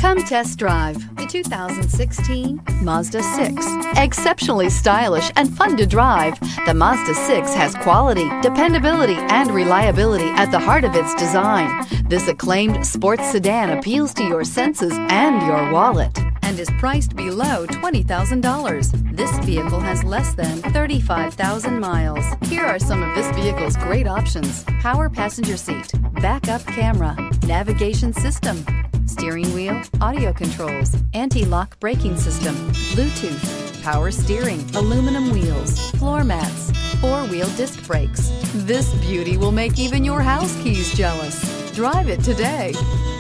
Come test drive the 2016 Mazda 6. Exceptionally stylish and fun to drive, the Mazda 6 has quality, dependability, and reliability at the heart of its design. This acclaimed sports sedan appeals to your senses and your wallet and is priced below $20,000. This vehicle has less than 35,000 miles. Here are some of this vehicle's great options: power passenger seat, backup camera, navigation system, steering wheel audio controls, anti-lock braking system, Bluetooth, power steering, aluminum wheels, floor mats, four-wheel disc brakes. This beauty will make even your house keys jealous. Drive it today.